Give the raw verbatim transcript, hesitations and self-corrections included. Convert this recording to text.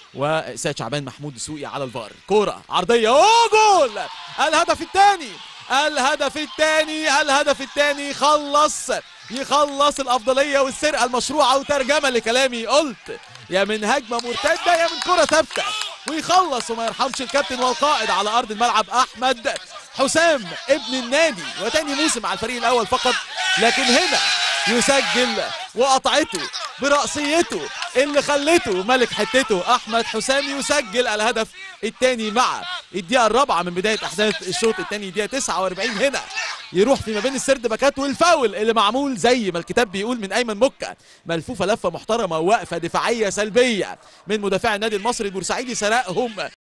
وسيد شعبان محمود دسوقي على الفار. كوره عرضيه، اوه جول! الهدف الثاني، الهدف الثاني، الهدف الثاني. خلص يخلص الافضليه والسرقه المشروعه. وترجمه لكلامي، قلت يا من هجمه مرتده يا من كره ثابته، ويخلص وما يرحمش الكابتن والقائد على ارض الملعب احمد حسام ابن النادي، وتاني موسم على الفريق الاول فقط، لكن هنا يسجل وقطعته برأسيته اللي خلته ملك حتته. احمد حسام يسجل الهدف الثاني مع الدقيقه الرابعه من بدايه احداث الشوط الثاني، دقيقه تسعة وأربعين. هنا يروح في ما بين السرد باكات، والفاول اللي معمول زي ما الكتاب بيقول من ايمن مكه، ملفوفه لفه محترمه ووقفه دفاعيه سلبيه من مدافع النادي المصري البورسعيدي، سرقهم